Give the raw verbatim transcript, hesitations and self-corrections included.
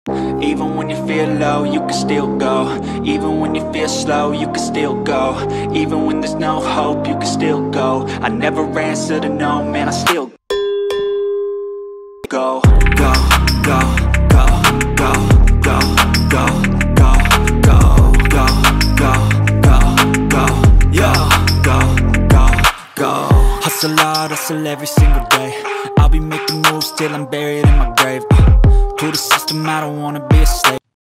Even when you feel low, you can still go. Even when you feel slow, you can still go. Even when there's no hope, you can still go. I never answer to no, man, I still go. Go, go, go, go, go, go, go, go, go, go, go, go, yo, go, go, go. Hustle hard, hustle every single day. I'll be making moves till I'm buried in my grave. uh, To the system, I don't wanna be a slave.